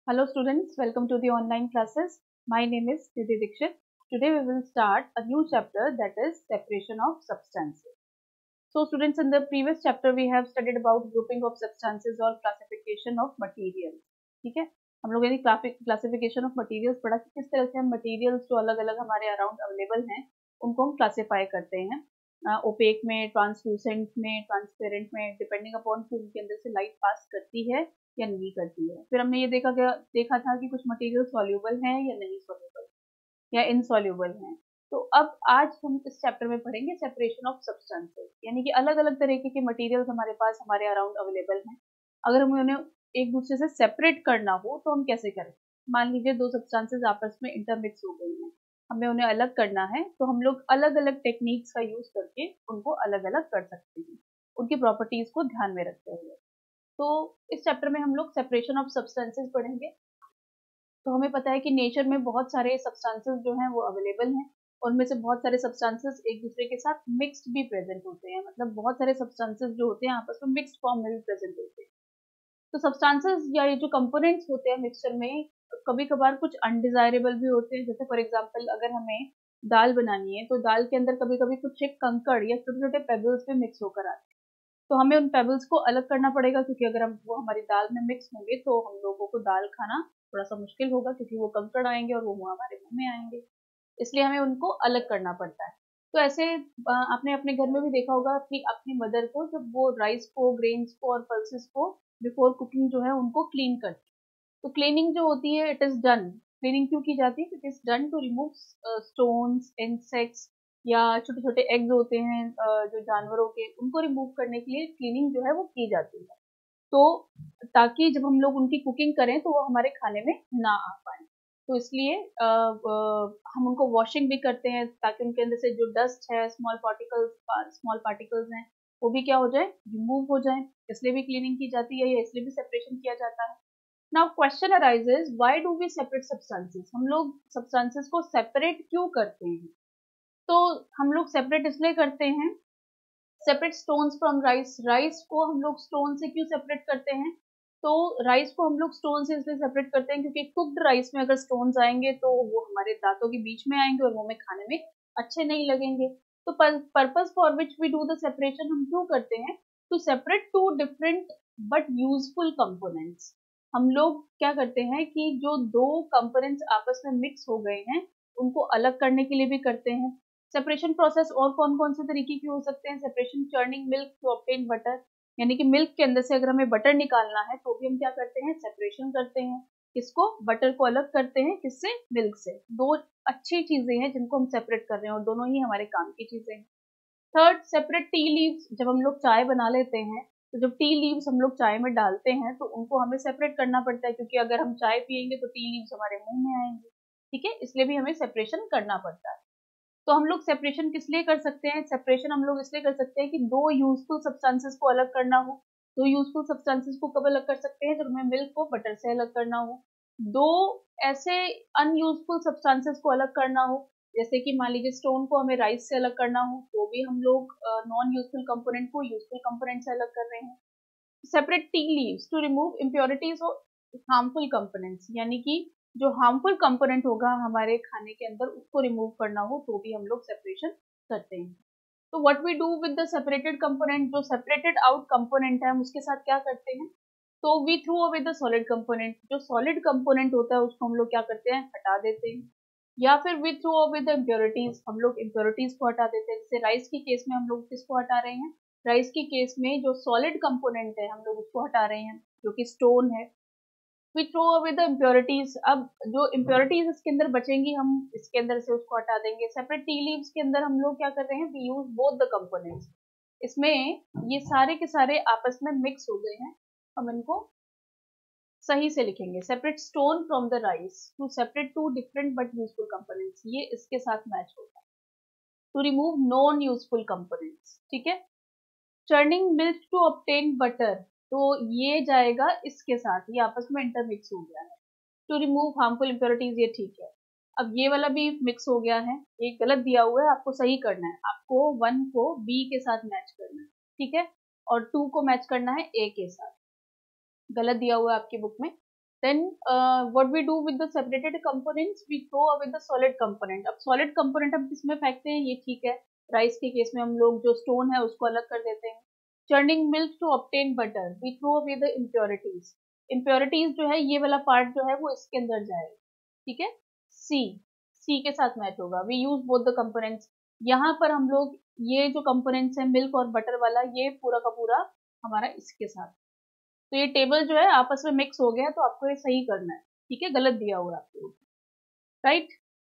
Hello students, welcome to the online classes. My name is Nidhi Dixit. Today we will start a new chapter, that is separation of substances. So students, in the previous chapter we have studied about grouping of substances or classification of materials. ठीक है, हम लोगों ने classification of materials पढ़ा कि किस तरह से हम materials जो अलग अलग हमारे अराउंड अवेलेबल हैं उनको हम क्लासीफाई करते हैं ओपेक में, ट्रांसलूसेंट में, ट्रांसपेरेंट में, डिपेंडिंग अपॉन कि उनके अंदर से लाइट पास करती है या नहीं करती है। फिर हमने ये देखा था कि कुछ मटेरियल सॉल्यूबल हैं या नहीं सॉल्यूबल या इनसॉल्यूबल हैं। तो अब आज हम इस चैप्टर में पढ़ेंगे सेपरेशन ऑफ सब्सटेंसेस, यानी कि अलग अलग तरीके के मटेरियल्स हमारे पास हमारे अराउंड अवेलेबल हैं। अगर हमें उन्हें एक दूसरे से सेपरेट करना हो तो हम कैसे करें। मान लीजिए दो सब्सटेंसेस आपस में इंटरमिक्स हो गई हैं, हमें उन्हें अलग करना है, तो हम लोग अलग अलग टेक्निक्स का यूज करके उनको अलग अलग कर सकते हैं, उनकी प्रॉपर्टीज को ध्यान में रखते हुए। तो इस चैप्टर में हम लोग सेपरेशन ऑफ सब्सटेंसेस पढ़ेंगे। तो हमें पता है कि नेचर में बहुत सारे सब्सटेंसेस जो हैं वो अवेलेबल हैं, और उनमें से बहुत सारे सब्सटेंसेस एक दूसरे के साथ मिक्स्ड भी प्रेजेंट होते हैं, मतलब बहुत सारे सब्सटेंसेस जो होते हैं आपस में मिक्स्ड फॉर्म में भी प्रेजेंट होते हैं। तो सब्सटेंसेस या ये जो कंपोनेंट्स होते हैं मिक्सचर में, कभी कभार कुछ अनडिजायरेबल भी होते हैं। जैसे फॉर एग्जांपल अगर हमें दाल बनानी है तो दाल के अंदर कभी कभी कुछ एक कंकड़ या छोटे छोटे पेबल्स भी मिक्स होकर आते हैं, तो हमें उन पेबल्स को अलग करना पड़ेगा, क्योंकि अगर हम वो हमारी दाल में मिक्स होंगे तो हम लोगों को दाल खाना थोड़ा सा मुश्किल होगा, क्योंकि वो कंकड़ आएंगे और वो हमारे मुंह में आएंगे, इसलिए हमें उनको अलग करना पड़ता है। तो ऐसे आपने अपने घर में भी देखा होगा कि अपनी मदर को जब वो राइस को, ग्रेन्स को और पल्सेस को बिफोर कुकिंग जो है उनको क्लीन करती है। तो क्लीनिंग जो होती है, इट इज डन, क्लीनिंग क्यों की जाती है, it is done to remove stones, insects या छोटे छोटे एग्स होते हैं जो जानवरों के, उनको रिमूव करने के लिए क्लीनिंग जो है वो की जाती है। तो ताकि जब हम लोग उनकी कुकिंग करें तो वो हमारे खाने में ना आ पाए, तो इसलिए हम उनको वॉशिंग भी करते हैं ताकि उनके अंदर से जो डस्ट है, स्मॉल पार्टिकल्स हैं, वो भी क्या हो जाए, रिमूव हो जाए। इसलिए भी क्लीनिंग की जाती है या इसलिए भी सेपरेशन किया जाता है। Now question arises, why do we separate substances, हम लोग सब्सटेंसेस को सेपरेट क्यों करते हैं। तो हम लोग सेपरेट इसलिए करते हैं, separate stones from rice, rice को हम लोग स्टोन से क्यों सेपरेट करते हैं। तो राइस को हम लोग स्टोन से इसलिए सेपरेट करते हैं क्योंकि कुक्ड राइस में अगर स्टोन्स आएंगे तो वो हमारे दांतों के बीच में आएंगे और मुंह में खाने में अच्छे नहीं लगेंगे। तो purpose for which we do the separation हम क्यों करते हैं, to separate two different but useful components. हम लोग क्या करते हैं कि जो दो कंपोनेंट्स आपस में मिक्स हो गए हैं उनको अलग करने के लिए भी करते हैं। सेपरेशन प्रोसेस और कौन कौन से तरीके के हो सकते हैं, separation churning milk to obtain butter, यानी कि मिल्क के अंदर से अगर हमें बटर निकालना है तो भी हम क्या करते हैं, सेपरेशन करते हैं। किसको, बटर को अलग करते हैं, किससे, मिल्क से। दो अच्छी चीजें हैं जिनको हम सेपरेट कर रहे हैं और दोनों ही हमारे काम की चीजें हैं। थर्ड, सेपरेट टी लीव्स, जब हम लोग चाय बना लेते हैं तो जब टी लीव्स हम लोग चाय में डालते हैं तो उनको हमें सेपरेट करना पड़ता है, क्योंकि अगर हम चाय पियेंगे तो टी लीव्स हमारे मुंह में आएंगे, ठीक है, इसलिए भी हमें सेपरेशन करना पड़ता है। तो हम लोग सेपरेशन किस लिए कर सकते हैं, सेपरेशन हम लोग इसलिए कर सकते हैं कि दो यूजफुल सब्सटेंसेस को अलग करना हो। दो यूजफुल सब्सटेंसेस को कब अलग कर सकते हैं, जब हमें मिल्क को बटर से अलग करना हो। दो ऐसे अनयूजफुल सब्सटेंसेस को अलग करना हो, जैसे कि मान लीजिए स्टोन को हमें राइस से अलग करना हो, तो भी हम लोग नॉन यूजफुल कंपोनेंट को यूजफुल कंपोनेंट से अलग कर रहे हैं। Separate tea leaves to remove impurities और हार्मफुल कंपोनेंट्स, यानी कि जो हार्मफुल कंपोनेंट होगा हमारे खाने के अंदर उसको रिमूव करना हो तो भी हम लोग सेपरेशन करते हैं। तो what we do with the separated component, जो सेपरेटेड आउट कंपोनेंट है हम उसके साथ क्या करते हैं, तो we throw away the solid component, जो सॉलिड कंपोनेंट होता है उसको हम लोग क्या करते हैं, हटा देते हैं। या फिर we throw away the impurities, हम लोग इम्प्योरिटीज को हटा देते हैं। जैसे राइस की केस में हम लोग किसको हटा रहे हैं, राइस की केस में जो सॉलिड कंपोनेंट है हम लोग उसको हटा रहे हैं, जो कि स्टोन है। We throw away the impurities, अब जो इम्प्योरिटीज इसके अंदर बचेंगी हम इसके अंदर से उसको हटा देंगे। सेपरेट टी लीव्स के अंदर हम लोग क्या कर रहे हैं, we use both the components, इसमें ये सारे के सारे आपस में मिक्स हो गए हैं। हम इनको सही से लिखेंगे, separate stone from the rice to separate two different but useful components, ये इसके साथ मैच होगा। To remove non useful components, ठीक है। Churning milk to obtain butter, तो ये जाएगा इसके साथ, ये आपस में इंटरमिक्स हो गया है। टू रिमूव हार्मफुल इम्प्योरिटीज, ये ठीक है। अब ये वाला भी मिक्स हो गया है, ये गलत दिया हुआ है, आपको सही करना है, आपको 1 को बी के साथ मैच करना है, ठीक है, और 2 को मैच करना है ए के साथ। गलत दिया हुआ है आपकी बुक में। Then what we do with the separated components, we throw away the solid component. अब solid component हम किसमें फेंकते हैं, ये ठीक है, राइस के केस में हम लोग जो स्टोन है उसको अलग कर देते हैं. Churning milk to obtain butter, we throw away the impurities. Impurities जो है ये वाला पार्ट जो है वो इसके अंदर जाएगा, ठीक है. सी के साथ मैच होगा. We use both the components. यहाँ पर हम लोग ये जो कंपोनेंट्स है मिल्क और बटर वाला, ये पूरा का पूरा हमारा इसके साथ. तो ये टेबल जो है आपस में मिक्स हो गया, तो आपको ये सही करना है, ठीक है, गलत दिया हुआ आपको, राइट.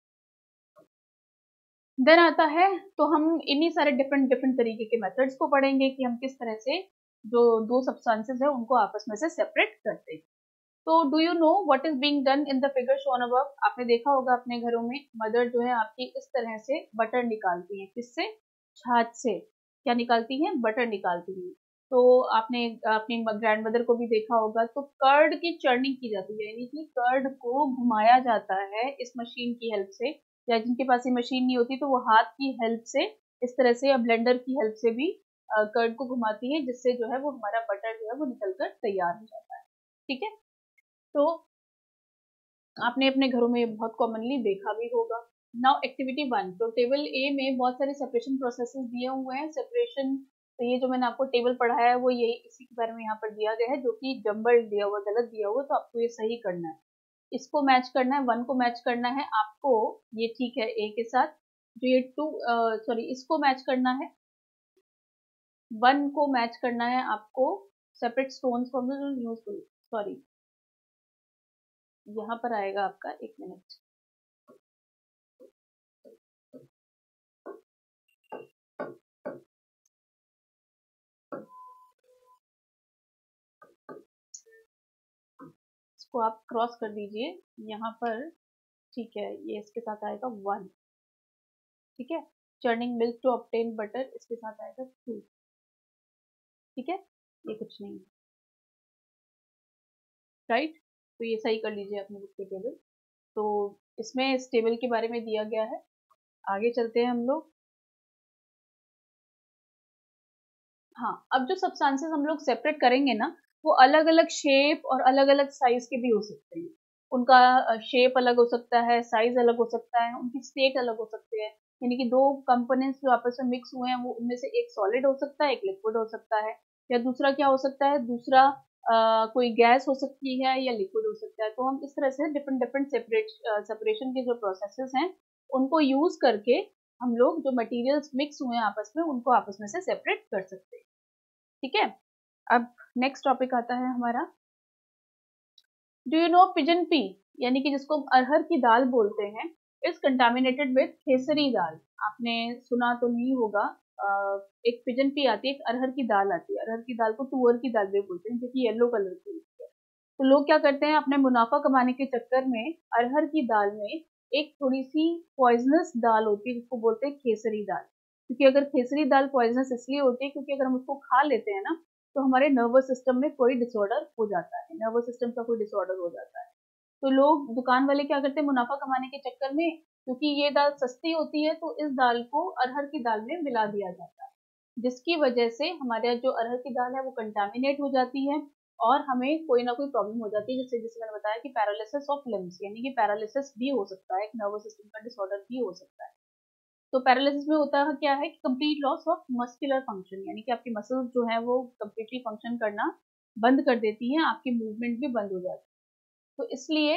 देन आता है, तो हम इन्हीं सारे डिफरेंट तरीके के मेथड्स को पढ़ेंगे कि हम किस तरह से जो दो सब्सटेंसेस है उनको आपस में से सेपरेट करते हैं. तो do you know what is being done in the figure shown above. आपने देखा होगा अपने घरों में मदर जो है आपकी इस तरह से बटर निकालती है. किससे? छाछ से. क्या निकालती है? बटर निकालती है. तो आपने अपनी ग्रैंड मदर को भी देखा होगा, तो कर्ड की चर्निंग की जाती है, यानी कि कर्ड को घुमाया जाता है इस मशीन की हेल्प से, या जिनके पास ये मशीन नहीं होती तो वो हाथ की हेल्प से इस तरह से या ब्लेंडर की हेल्प से भी कर्ड को घुमाती है, जिससे जो है वो हमारा बटर जो है वो निकलकर तैयार हो जाता है, ठीक है. तो आपने अपने घरों में बहुत कॉमनली देखा भी होगा. Now activity 1. तो टेबल ए में बहुत सारे सेपरेशन प्रोसेसेस दिए हुए हैं. सेपरेशन, तो ये जो मैंने आपको टेबल पढ़ाया है वो यही इसी के बारे में यहाँ पर दिया गया है, जो कि जम्बल दिया हुआ, गलत दिया हुआ, तो आपको ये सही करना है. इसको मैच करना है, 1 को मैच करना है आपको, ये ठीक है ए के साथ. जो ये 2 इसको मैच करना है, 1 को मैच करना है आपको. Separate stones from useful, sorry यहाँ पर आएगा आपका, 1 मिनट. इसको आप क्रॉस कर दीजिए यहाँ पर, ठीक है. ये इसके साथ आएगा 1, ठीक है. Churning milk to obtain butter, इसके साथ आएगा 2, ठीक है. ये कुछ नहीं, राइट. तो ये सही कर लीजिए अपने बुक के टेबल. तो इसमें इस टेबल के बारे में दिया गया है. आगे चलते हैं हम लोग. हाँ, अब जो सब्सटेंसेस हम लोग सेपरेट करेंगे ना, वो अलग अलग शेप और अलग अलग साइज के भी हो सकते हैं. उनका शेप अलग हो सकता है, साइज अलग हो सकता है, उनकी स्टेट अलग हो सकते हैं. यानी कि दो कंपोनेंट्स जो आपस में मिक्स हुए हैं, वो उनमें से एक सॉलिड हो सकता है, एक लिक्विड हो सकता है, या दूसरा क्या हो सकता है, दूसरा कोई गैस हो सकती है या लिक्विड हो सकता है. तो हम इस तरह से डिफरेंट सेपरेशन के जो प्रोसेसेस हैं उनको यूज करके हम लोग जो मटेरियल्स मिक्स हुए हैं आपस में, उनको आपस में से सेपरेट कर सकते हैं, ठीक है. अब नेक्स्ट टॉपिक आता है हमारा. Do you know pigeon pea, यानी कि जिसको हम अरहर की दाल बोलते हैं, is contaminated with khesari dal. आपने सुना तो नहीं होगा. एक पिजन पी आती है, एक अरहर की दाल आती है. अरहर की दाल को तुअर की दाल भी बोलते हैं, जो कि येलो कलर की होती है. तो लोग क्या करते हैं, अपने मुनाफा कमाने के चक्कर में अरहर की दाल में एक थोड़ी सी पॉइजनस दाल होती है जिसको बोलते हैं खेसरी दाल. क्योंकि अगर खेसरी दाल पॉइजनस इसलिए होती है क्योंकि अगर हम उसको खा लेते हैं ना, तो हमारे नर्वस सिस्टम में कोई डिसऑर्डर हो जाता है, नर्वस सिस्टम का कोई डिसऑर्डर हो जाता है. तो लोग, दुकान वाले क्या करते हैं, मुनाफा कमाने के चक्कर में, क्योंकि ये दाल सस्ती होती है, तो इस दाल को अरहर की दाल में मिला दिया जाता है, जिसकी वजह से हमारे जो अरहर की दाल है वो कंटामिनेट हो जाती है और हमें कोई ना कोई प्रॉब्लम हो जाती है, जैसे मैंने बताया कि पैरालिसिस ऑफ लिम्स, यानी कि पैरालिसिस भी हो सकता है, एक नर्वस सिस्टम का डिसऑर्डर भी हो सकता है. तो पैरालिसिस में होता है क्या है कि complete loss of muscular function, यानी कि आपकी मसल्स जो है वो कंप्लीटली फंक्शन करना बंद कर देती हैं, आपकी मूवमेंट भी बंद हो जाती है. तो इसलिए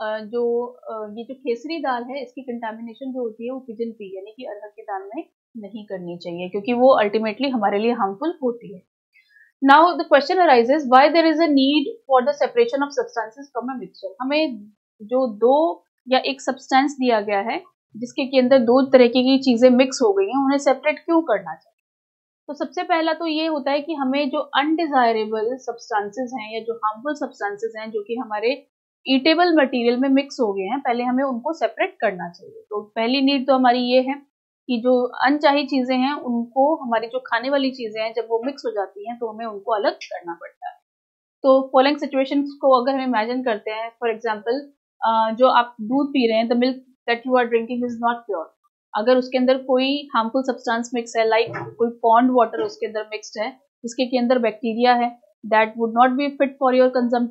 ये जो खेसरी दाल है, इसकी कंटामिनेशन जो होती है वो पिजन पी, यानी कि अरहर की दाल में नहीं करनी चाहिए, क्योंकि वो अल्टीमेटली हमारे लिए हार्मफुल होती है. Now the question arises, why there is a need for the separation of substances from a mixture. हमें जो दो या एक सब्सटेंस दिया गया है जिसके के अंदर दो तरीके की चीजें मिक्स हो गई हैं, उन्हें सेपरेट क्यों करना चाहिए. तो सबसे पहला तो ये होता है कि हमें जो अनडिजायरेबल सब्सटेंसेस हैं या जो हार्मफुल सब्सटेंसेस हैं जो कि हमारे ईटेबल मटेरियल में मिक्स हो गए हैं, पहले हमें उनको सेपरेट करना चाहिए. तो पहली नीड तो हमारी ये है कि जो अनचाही चीजें हैं उनको, हमारी जो खाने वाली चीजें हैं, जब वो मिक्स हो जाती हैं तो हमें उनको अलग करना पड़ता है. तो फॉलोइंग सिचुएशंस को अगर हम इमेजिन करते हैं, फॉर एग्जांपल जो आप दूध पी रहे हैं, the milk that you are drinking is not pure. अगर उसके अंदर कोई हार्मफुल सब्सटेंस मिक्स है, लाइक कोई पॉन्ड वाटर उसके अंदर मिक्स्ड है जिसके के अंदर बैक्टीरिया है, that would not be fit for your consumption.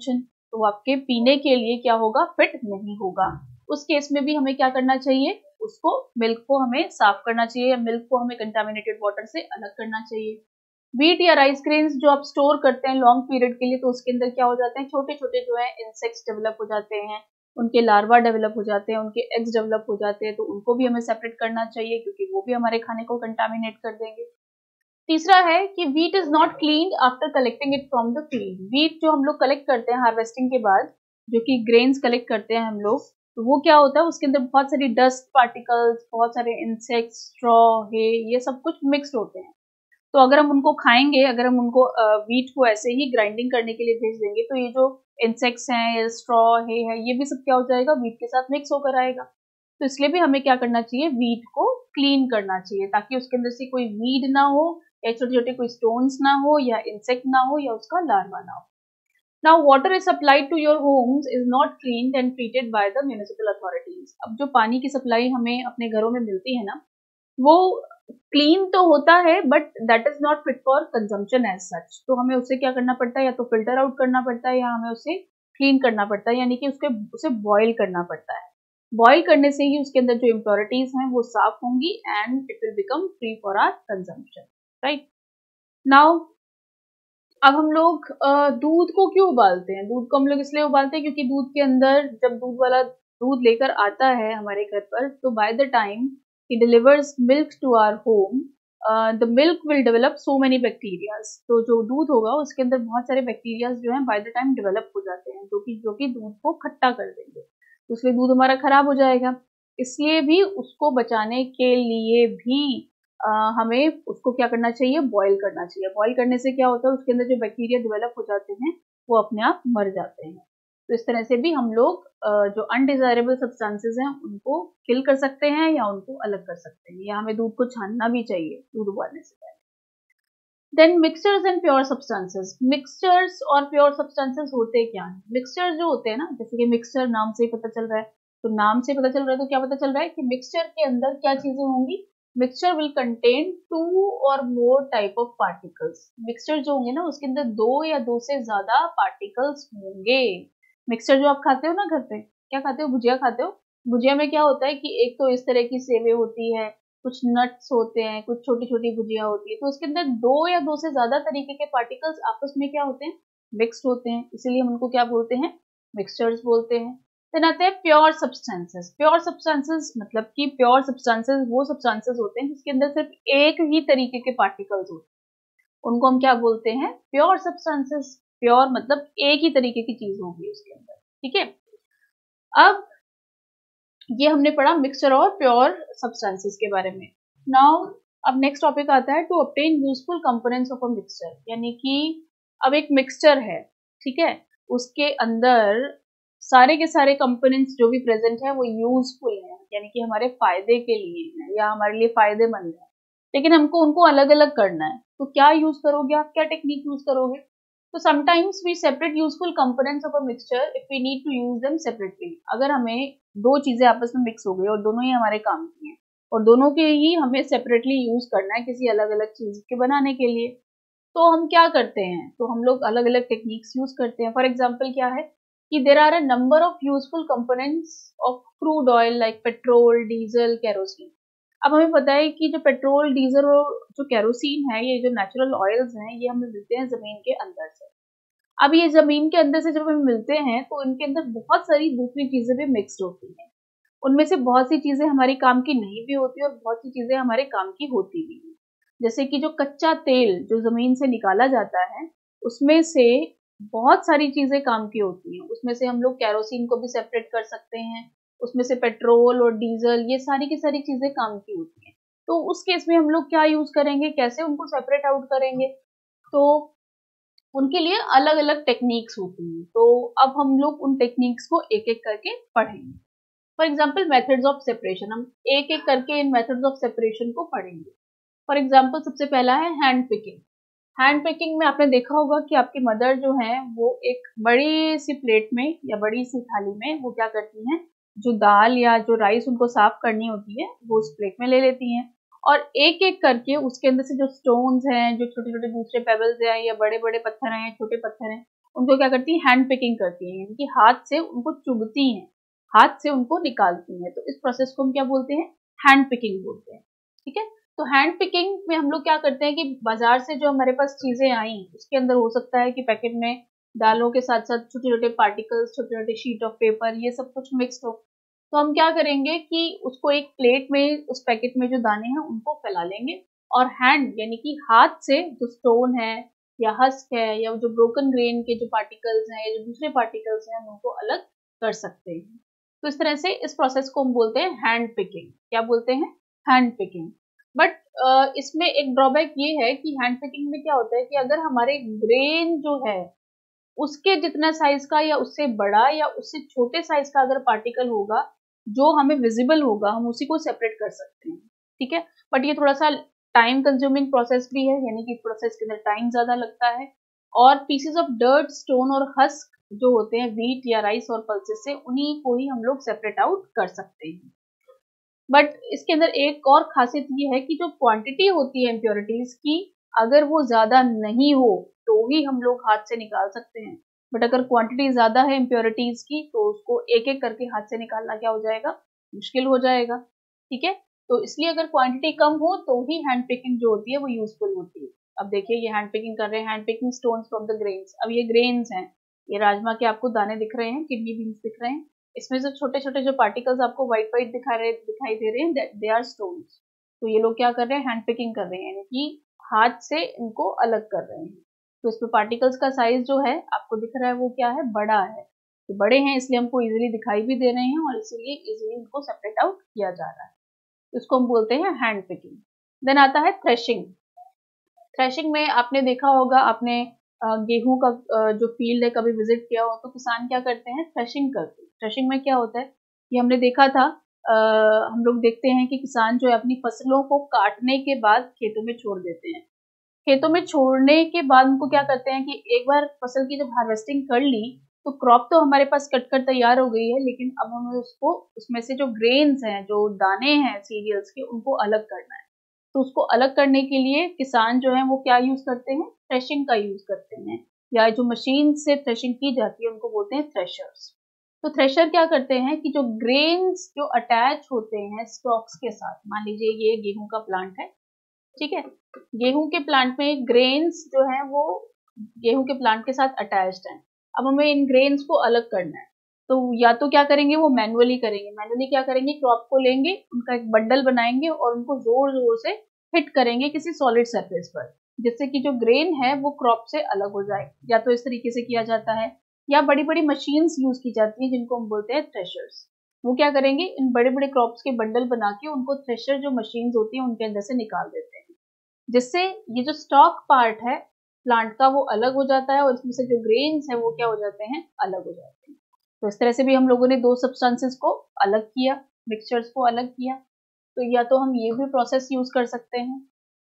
तो वो आपके पीने के लिए क्या होगा, फिट नहीं होगा। उस केस में भी हमें क्या करना चाहिए, उसको मिल्क को हमें साफ करना चाहिए या मिल्क को हमें कंटामिनेटेड वाटर से अलग करना चाहिए। व्हीट या राइस ग्रेन्स जो आप स्टोर करते हैं लॉन्ग पीरियड के लिए, तो उसके अंदर क्या हो जाते हैं, छोटे छोटे जो है इंसेक्ट्स डेवलप हो जाते हैं, उनके लार्वा डेवलप हो जाते हैं, उनके एग्स डेवलप हो जाते हैं, तो उनको भी हमें सेपरेट करना चाहिए क्योंकि वो भी हमारे खाने को कंटामिनेट कर देंगे। तीसरा है कि wheat is not clean after collecting it from the field. Wheat जो हम लोग कलेक्ट करते हैं हार्वेस्टिंग के बाद, जो कि ग्रेन्स कलेक्ट करते हैं हम लोग, तो वो क्या होता है, उसके अंदर बहुत सारी डस्ट पार्टिकल्स, बहुत सारे इंसेक्ट्स, स्ट्रॉ, हे, ये सब कुछ मिक्स्ड होते हैं। तो अगर हम उनको खाएंगे, अगर हम उनको व्हीट को ऐसे ही ग्राइंडिंग करने के लिए भेज देंगे, तो ये जो इंसेक्ट्स हैं, स्ट्रॉ है, ये भी सब क्या हो जाएगा, व्हीट के साथ मिक्स होकर आएगा। तो इसलिए भी हमें क्या करना चाहिए, व्हीट को क्लीन करना चाहिए ताकि उसके अंदर से कोई वीड ना हो, या छोटे छोटे कोई स्टोन्स ना हो, या इंसेक्ट ना हो, या उसका लार्वा ना हो। Now water is supplied to your homes is not cleaned and treated by the municipal authorities. अब जो पानी की सप्लाई हमें अपने घरों में मिलती है ना, वो क्लीन तो होता है but that is not fit for consumption as such. तो हमें उसे क्या करना पड़ता है, या तो फिल्टर आउट करना पड़ता है, या हमें उसे क्लीन करना पड़ता है, यानी कि उसे बॉईल करना पड़ता है। बॉईल करने से ही उसके अंदर जो इम्प्योरिटीज हैं वो साफ होंगी and it will become free for our consumption, right. Now अब हम लोग दूध को क्यों उबालते हैं, दूध को हम लोग इसलिए उबालते हैं क्योंकि दूध के अंदर जब दूध वाला दूध लेकर आता है हमारे घर पर, तो by the time he delivers milk to our home, the milk will develop so many bacterias। तो जो दूध होगा उसके अंदर बहुत सारे बैक्टीरियाज जो हैं बाय द टाइम डेवलप हो जाते हैं, जो कि दूध को खट्टा कर देंगे, तो इसलिए दूध हमारा खराब हो जाएगा। इसलिए भी उसको बचाने के लिए भी हमें उसको क्या करना चाहिए, बॉईल करना चाहिए। बॉईल करने से क्या होता है, उसके अंदर जो बैक्टीरिया डेवलप हो जाते हैं वो अपने आप मर जाते हैं। तो इस तरह से भी हम लोग जो अनडिजायरेबल सब्सटेंसेस हैं उनको किल कर सकते हैं या उनको अलग कर सकते हैं, या हमें दूध को छानना भी चाहिए दूध उबालने से पहले। Then mixtures and pure substances. Mixtures और प्योर सब्सटेंसेस होते क्या है, मिक्सचर्स जो होते हैं ना, जैसे कि मिक्सचर नाम से ही पता चल रहा है, तो नाम से पता चल रहा है, तो क्या पता चल रहा है कि मिक्सचर के अंदर क्या चीजें होंगी, मिक्सचर विल कंटेन 2 और more type of particles. Mixture जो होंगे ना उसके अंदर 2 या 2 से ज्यादा पार्टिकल्स होंगे। मिक्सचर जो आप खाते हो ना घर पे, क्या खाते हो, भुजिया खाते हो, भुजिया में क्या होता है कि एक तो इस तरह की सेवे होती है, कुछ नट्स होते हैं, कुछ छोटी छोटी भुजिया होती है, तो उसके अंदर 2 या 2 से ज्यादा तरीके के पार्टिकल्स आपस में क्या होते हैं, मिक्स्ड होते हैं, इसीलिए हम उनको क्या बोलते हैं, मिक्सचर्स बोलते हैं। देन आते हैं प्योर सब्सटेंसेस। प्योर सब्सटेंसेस मतलब कि प्योर सब्सटेंसेस वो सब्सटेंसेस होते हैं जिसके अंदर सिर्फ एक ही तरीके के पार्टिकल्स होते हैं, उनको हम क्या बोलते हैं, प्योर सब्सटेंसेस। प्योर मतलब एक ही तरीके की चीज होगी उसके अंदर, ठीक है। अब ये हमने पढ़ा मिक्सचर और प्योर सब्सटेंसेस के बारे में। नाउ अब नेक्स्ट टॉपिक आता है to obtain useful components of a mixture, यानी कि अब एक मिक्सचर है, ठीक है, उसके अंदर सारे के सारे कंपोनेंट्स जो भी प्रेजेंट है वो यूजफुल है, यानी कि हमारे फायदे के लिए है या हमारे लिए फायदेमंद है, लेकिन हमको उनको अलग अलग करना है। तो क्या यूज करोगे आप, क्या टेक्निक यूज करोगे, तो sometimes we separate useful components of a mixture if we need to use them separately. अगर हमें दो चीजें आपस में मिक्स हो गई और दोनों ही हमारे काम की हैं और दोनों के ही हमें सेपरेटली यूज करना है किसी अलग अलग चीज के बनाने के लिए, तो हम क्या करते हैं, तो हम लोग अलग अलग टेक्निक्स यूज करते हैं। फॉर एग्जाम्पल क्या है कि there are a number of useful components of crude oil like petrol, diesel, kerosene. अब हमें पता है कि जो पेट्रोल, डीजल और जो केरोसिन है, ये जो नेचुरल ऑयल्स हैं, ये हमें मिलते हैं जमीन के अंदर से। अब ये जमीन के अंदर से जब हमें मिलते हैं तो इनके अंदर बहुत सारी दूसरी चीजें भी मिक्स्ड होती हैं। उनमें से बहुत सी चीजें हमारी काम की नहीं भी होती और बहुत सी चीजें हमारे काम की होती भी हैं। जैसे कि जो कच्चा तेल जो जमीन से निकाला जाता है, उसमें से बहुत सारी चीजें काम की होती हैं। उसमें से हम लोग केरोसिन को भी सेपरेट कर सकते हैं, उसमें से पेट्रोल और डीजल, ये सारी की सारी चीजें काम की होती हैं। तो उस केस में हम लोग क्या यूज करेंगे, कैसे उनको सेपरेट आउट करेंगे, तो उनके लिए अलग अलग टेक्निक्स होती हैं। तो अब हम लोग उन टेक्निक्स को एक एक करके पढ़ेंगे। For example methods of separation, हम एक एक करके इन मेथड्स ऑफ सेपरेशन को पढ़ेंगे। फॉर एग्जाम्पल सबसे पहला है हैंड पिकिंग। हैंड पिकिंग में आपने देखा होगा कि आपकी मदर जो है वो एक बड़ी सी प्लेट में या बड़ी सी थाली में वो क्या करती हैं, जो दाल या जो राइस उनको साफ करनी होती है वो उस प्लेट में ले लेती हैं और एक एक करके उसके अंदर से जो स्टोन्स हैं, जो छोटे छोटे दूसरे पेबल्स हैं या बड़े बड़े पत्थर हैं या छोटे पत्थर हैं, उनको क्या करती है, हैंड पिकिंग करती है, यानी कि हाथ से उनको चुभती हैं, हाथ से उनको निकालती हैं। तो इस प्रोसेस को हम क्या बोलते हैं, हैंड पिकिंग बोलते हैं। ठीक है, तो हैंड पिकिंग में हम लोग क्या करते हैं कि बाजार से जो हमारे पास चीजें आई उसके अंदर हो सकता है कि पैकेट में दालों के साथ साथ छोटे छोटे पार्टिकल्स, छोटे छोटे शीट ऑफ पेपर, ये सब कुछ मिक्स हो। तो हम क्या करेंगे कि उसको एक प्लेट में, उस पैकेट में जो दाने हैं उनको फैला लेंगे और हैंड यानी कि हाथ से जो स्टोन है या हस्क है या जो ब्रोकन ग्रेन के जो पार्टिकल्स हैं या जो दूसरे पार्टिकल्स हैं हम उनको अलग कर सकते हैं। तो इस तरह से इस प्रोसेस को हम बोलते हैं हैंड पिकिंग। क्या बोलते हैं, हैंड पिकिंग। बट इसमें एक ड्रॉबैक ये है कि हैंड पिकिंग में क्या होता है कि अगर हमारे ग्रेन जो है उसके जितना साइज का या उससे बड़ा या उससे छोटे साइज का अगर पार्टिकल होगा जो हमें विजिबल होगा, हम उसी को सेपरेट कर सकते हैं। ठीक है, बट ये थोड़ा सा टाइम कंज्यूमिंग प्रोसेस भी है, यानी कि प्रोसेस के अंदर टाइम ज्यादा लगता है। और पीसेस ऑफ डर्ट, स्टोन और हस्क जो होते हैं व्हीट या राइस और पल्सेस से, उन्हीं को ही हम लोग सेपरेट आउट कर सकते हैं। बट इसके अंदर एक और खासियत ये है कि जो क्वांटिटी होती है इम्प्योरिटीज की, अगर वो ज्यादा नहीं हो तो ही हम लोग हाथ से निकाल सकते हैं। बट अगर क्वांटिटी ज्यादा है इम्प्योरिटीज की तो उसको एक एक करके हाथ से निकालना क्या हो जाएगा, मुश्किल हो जाएगा। ठीक है, तो इसलिए अगर क्वांटिटी कम हो तो ही हैंड पिकिंग जो होती है वो यूजफुल होती है। अब देखिए ये हैंड पिकिंग कर रहे हैं, hand picking stones from the grains. अब ये ग्रेन्स हैं, ये राजमा के आपको दाने दिख रहे हैं, किडनी बीन्स दिख रहे हैं, इसमें से छोटे छोटे जो पार्टिकल्स आपको व्हाइट व्हाइट दिखाई दे रहे हैं, दे आर स्टोन्स। तो ये लोग क्या कर रहे हैं, हैंड पिकिंग कर रहे हैं, यानी कि हाथ से इनको अलग कर रहे हैं। तो इसमें पार्टिकल्स का साइज जो है आपको दिख रहा है वो क्या है, बड़ा है। तो बड़े हैं इसलिए हमको इजीली दिखाई भी दे रहे हैं और इसीलिए इजीली इनको सेपरेट आउट किया जा रहा है। इसको हम बोलते हैं हैंड पिकिंग। देन आता है थ्रेशिंग। थ्रेशिंग में आपने देखा होगा, आपने गेहूं का जो फील्ड है कभी विजिट किया हो तो किसान क्या करते हैं, थ्रेशिंग करते हैं। थ्रेशिंग में क्या होता है, ये हमने देखा था, हम लोग देखते हैं कि किसान जो है अपनी फसलों को काटने के बाद खेतों में छोड़ देते हैं। खेतों में छोड़ने के बाद उनको क्या करते हैं कि एक बार फसल की जब हार्वेस्टिंग कर ली तो क्रॉप तो हमारे पास कट कर तैयार हो गई है, लेकिन अब हमें उसको, उसमें से जो ग्रेन्स हैं, जो दाने हैं सीरियल्स के, उनको अलग करना है। तो उसको अलग करने के लिए किसान जो है वो क्या यूज करते हैं, थ्रेशिंग का यूज करते हैं, या जो मशीन से थ्रेशिंग की जाती है उनको बोलते हैं थ्रेशर्स। तो थ्रेशर क्या करते हैं कि जो ग्रेन्स जो अटैच होते हैं स्टॉक्स के साथ, मान लीजिए ये गेहूं का प्लांट है, ठीक है, गेहूं के प्लांट में ग्रेन्स जो है वो गेहूं के प्लांट के साथ अटैच्ड हैं। अब हमें इन ग्रेन्स को अलग करना है, तो या तो क्या करेंगे, वो मैनुअली करेंगे। मैनुअली क्या करेंगे, क्रॉप को लेंगे, उनका एक बंडल बनाएंगे और उनको जोर जोर से हिट करेंगे किसी सॉलिड सरफेस पर, जिससे कि जो ग्रेन है वो क्रॉप से अलग हो जाए। या तो इस तरीके से किया जाता है, या बड़ी बड़ी मशीन्स यूज की जाती है जिनको हम बोलते हैं थ्रेशर्स। वो क्या करेंगे, इन बड़े बड़े क्रॉप्स के बंडल बना के उनको थ्रेशर जो मशीन्स होती है उनके अंदर से निकाल देते हैं, जिससे ये जो स्टॉक पार्ट है प्लांट का वो अलग हो जाता है और इसमें से जो ग्रेन्स है वो क्या हो जाते हैं, अलग हो जाते हैं। तो इस तरह से भी हम लोगों ने दो सब्सटेंसेस को अलग किया, मिक्सचर्स को अलग किया। तो या तो हम ये भी प्रोसेस यूज कर सकते हैं।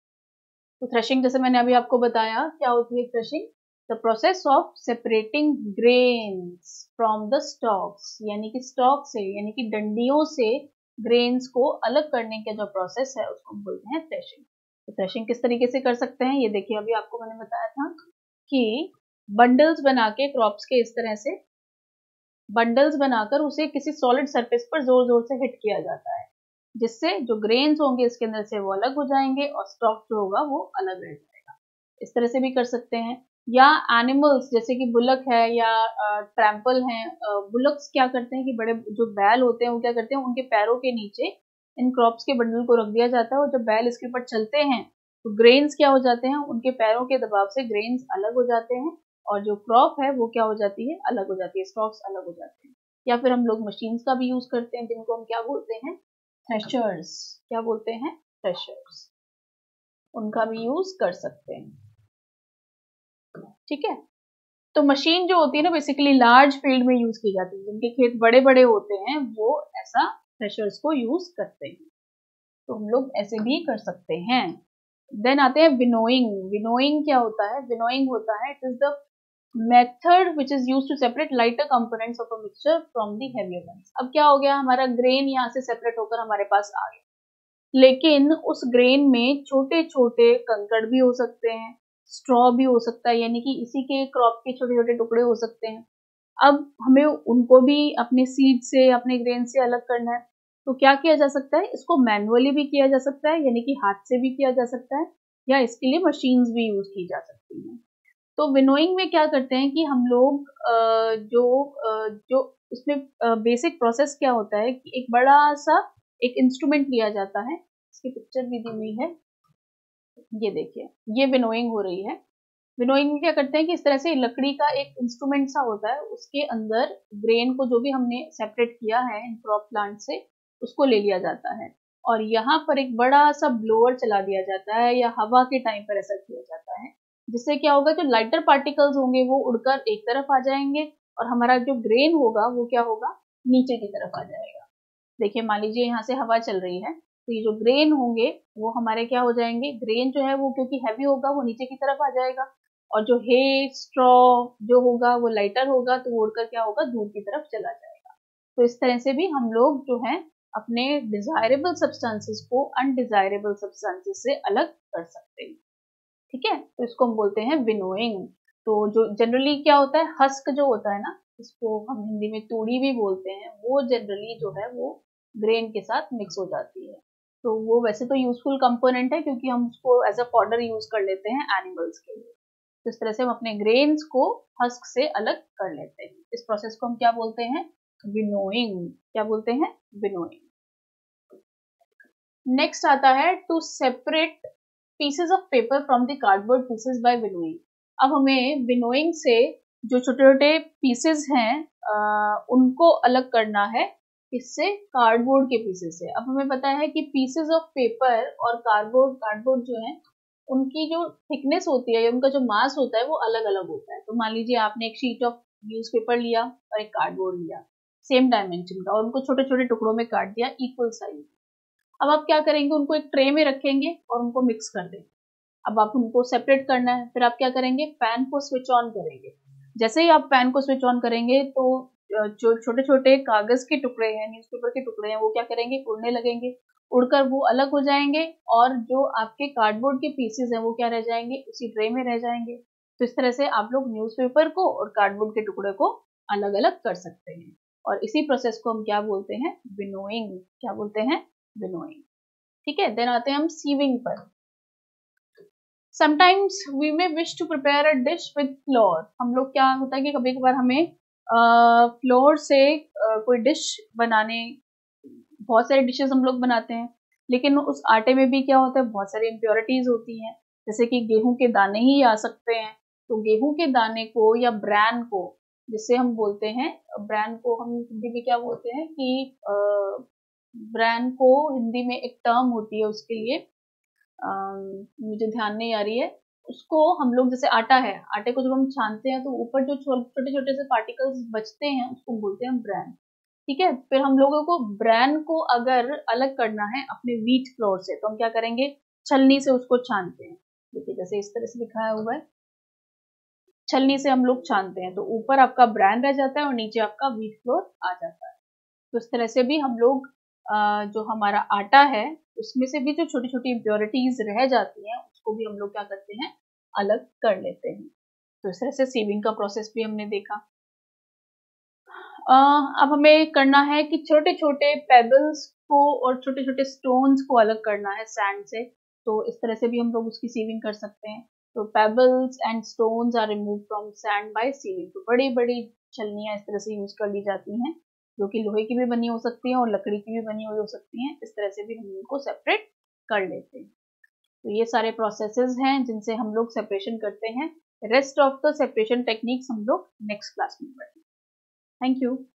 तो थ्रेशिंग जैसे मैंने अभी आपको बताया, क्या होती है threshing, the process of separating grains from the stalks, यानी कि स्टॉक से, यानी कि डंडियों से ग्रेन्स को अलग करने का जो प्रोसेस है उसको हम बोलते हैं थ्रेशिंग। तो थ्रेशिंग किस तरीके से कर सकते हैं, ये देखिए अभी आपको मैंने बताया था कि बंडल्स बना के, क्रॉप्स के इस तरह से बंडल्स बनाकर उसे किसी सॉलिड सरफेस पर जोर जोर से हिट किया जाता है, जिससे जो ग्रेन्स होंगे इसके अंदर से वो अलग हो जाएंगे और स्टॉक जो होगा वो अलग रह जाएगा। इस तरह से भी कर सकते हैं। या एनिमल्स जैसे कि बुलक है या ट्रैम्पल है, बुलक्स क्या करते हैं कि बड़े जो बैल होते हैं वो क्या करते हैं, उनके पैरों के नीचे इन क्रॉप्स के बंडल को रख दिया जाता है और जब बैल इसके ऊपर चलते हैं तो ग्रेन्स क्या हो जाते हैं, उनके पैरों के दबाव से ग्रेन्स अलग हो जाते हैं और जो क्रॉप है वो क्या हो जाती है, अलग हो जाती है, स्टॉक्स अलग हो जाते हैं। या फिर हम लोग मशीन्स का भी यूज करते हैं जिनको हम क्या बोलते हैं, थ्रेशर्स। क्या बोलते हैं, थ्रेशर्स। उनका भी यूज कर सकते हैं। ठीक है, तो मशीन जो होती है ना बेसिकली लार्ज फील्ड में यूज की जाती है, जिनके खेत बड़े बड़े होते हैं वो ऐसा थ्रेशर्स को यूज करते हैं। तो हम लोग ऐसे भी कर सकते हैं। देन आते हैं विनोइंग। विनोइंग क्या होता है, विनोइंग होता है, it is the method which is use to separate lighter components of a mixture from the heavier ones. अब क्या हो गया, हमारा ग्रेन यहाँ से सेपरेट होकर हमारे पास आ गया, लेकिन उस ग्रेन में छोटे छोटे कंकड़ भी हो सकते हैं, स्ट्रॉ भी हो सकता है, यानी कि इसी के क्रॉप के छोटे छोटे टुकड़े हो सकते हैं। अब हमें उनको भी अपने सीड से, अपने ग्रेन से अलग करना है, तो क्या किया जा सकता है, इसको मैनुअली भी किया जा सकता है, यानी कि हाथ से भी किया जा सकता है, या इसके लिए मशीन्स भी यूज की जा सकती हैं। तो विनोइंग में क्या करते हैं कि हम लोग जो इसमें बेसिक प्रोसेस क्या होता है कि एक बड़ा सा एक इंस्ट्रूमेंट लिया जाता है, इसकी पिक्चर भी दी हुई है, ये देखिए, ये विनोइंग हो रही है। विनोइंग में क्या करते हैं कि इस तरह से लकड़ी का एक इंस्ट्रूमेंट सा होता है, उसके अंदर ग्रेन को जो भी हमने सेपरेट किया है इन क्रॉप प्लांट से, उसको ले लिया जाता है और यहाँ पर एक बड़ा सा ब्लोअर चला दिया जाता है, या हवा के टाइम पर ऐसा किया जाता है, जिससे क्या होगा, जो लाइटर पार्टिकल्स होंगे वो उड़कर एक तरफ आ जाएंगे और हमारा जो ग्रेन होगा वो क्या होगा, नीचे की तरफ आ जाएगा। देखिए, मान लीजिए यहाँ से हवा चल रही है, तो ये जो ग्रेन होंगे वो हमारे क्या हो जाएंगे, ग्रेन जो है वो क्योंकि हैवी होगा वो नीचे की तरफ आ जाएगा, और जो हे स्ट्रॉ जो होगा वो लाइटर होगा, तो वो उड़कर क्या होगा, दूर की तरफ चला जाएगा। तो इस तरह से भी हम लोग जो है अपने डिजायरेबल सब्सटेंसेस को अनडिजायरेबल सब्सटेंसेस से अलग कर सकते हैं। ठीक है, तो इसको हम बोलते हैं विनोइंग। तो जो जनरली क्या होता है, हस्क जो होता है ना, इसको हम हिंदी में तूड़ी भी बोलते हैं, वो जनरली जो है वो ग्रेन के साथ मिक्स हो जाती है। तो वो वैसे तो यूजफुल कंपोनेंट है, क्योंकि हम उसको एज अ पाउडर यूज कर लेते हैं एनिमल्स के लिए। तो इस तरह से हम अपने ग्रेन्स को हस्क से अलग कर लेते हैं। इस प्रोसेस को हम क्या बोलते हैं, विनोइंग। क्या बोलते हैं, विनोइंग। नेक्स्ट आता है to separate pieces of paper from the cardboard pieces by winnowing. अब हमें विनोइंग से जो छोटे छोटे पीसेस हैं उनको अलग करना है, इससे कार्डबोर्ड के पीसेस से। अब हमें पता है कि पीसेस ऑफ पेपर और कार्डबोर्ड जो है उनकी जो थिकनेस होती है या उनका जो मास होता है वो अलग अलग होता है। तो मान लीजिए आपने एक शीट ऑफ न्यूज़पेपर लिया और एक कार्डबोर्ड लिया सेम डायमेंशन का, और उनको छोटे छोटे टुकड़ों में काट दिया इक्वल साइज। अब आप क्या करेंगे, उनको एक ट्रे में रखेंगे और उनको मिक्स कर देंगे। अब आप उनको सेपरेट करना है, फिर आप क्या करेंगे, फैन को स्विच ऑन करेंगे। जैसे ही आप फैन को स्विच ऑन करेंगे तो जो छोटे छोटे कागज के टुकड़े हैं, न्यूज़पेपर के टुकड़े हैं, वो क्या करेंगे, उड़ने लगेंगे, उड़कर वो अलग हो जाएंगे, और जो आपके कार्डबोर्ड के पीसेस हैं वो क्या रह जाएंगे, उसी ट्रे में रह जाएंगे। तो इस तरह से आप लोग न्यूज़पेपर को और कार्डबोर्ड के टुकड़े को अलग अलग कर सकते हैं, और इसी प्रोसेस को हम क्या बोलते हैं, विनोइंग। क्या बोलते हैं, विनोइंग। ठीक है, देन आते हैं हम सीविंग पर। Sometimes we may wish to prepare a dish with flour। हम लोग क्या होता है कि कभी कभार हमें फ्लोर से कोई डिश बनाने, बहुत सारे डिशेस हम लोग बनाते हैं, लेकिन उस आटे में भी क्या होता है, बहुत सारी इम्प्योरिटीज होती हैं, जैसे कि गेहूं के दाने ही आ सकते हैं। तो गेहूं के दाने को या ब्रैन को, जिससे हम बोलते हैं, ब्रैन को हम हिंदी में क्या बोलते हैं कि ब्रैन को हिंदी में एक टर्म होती है उसके लिए, मुझे ध्यान नहीं आ रही है। उसको हम लोग, जैसे आटा है, आटे को जब हम छानते हैं तो ऊपर जो छोटे छोटे से पार्टिकल्स बचते हैं उसको बोलते हैं ब्रैन। ठीक है, फिर हम लोगों को ब्रैन को अगर अलग करना है अपने व्हीट फ्लोर से, तो हम क्या करेंगे, छलनी से उसको छानते हैं। देखिए, जैसे इस तरह से दिखाया हुआ है, छलनी से हम लोग छानते हैं, तो ऊपर आपका ब्रैन रह जाता है और नीचे आपका व्हीट फ्लोर आ जाता है। तो इस तरह से भी हम लोग जो हमारा आटा है उसमें से भी जो छोटी छोटी इम्प्योरिटीज रह जाती हैं उसको भी हम लोग क्या करते हैं, अलग कर लेते हैं। तो इस तरह से सीविंग का प्रोसेस भी हमने देखा। अब हमें करना है कि छोटे छोटे पेबल्स को और छोटे छोटे स्टोन्स को अलग करना है सैंड से। तो इस तरह से भी हम लोग उसकी सीविंग कर सकते हैं। तो pebbles and stones are remove from sand by sieving. तो बड़ी बड़ी छलनियां इस तरह से यूज कर ली जाती हैं, जो कि लोहे की भी बनी हो सकती हैं और लकड़ी की भी बनी हुई हो सकती हैं। इस तरह से भी हम इनको सेपरेट कर लेते हैं। तो ये सारे प्रोसेसेस हैं जिनसे हम लोग सेपरेशन करते हैं। Rest of the separation techniques हम लोग नेक्स्ट क्लास में पढ़ेंगे। Thank you.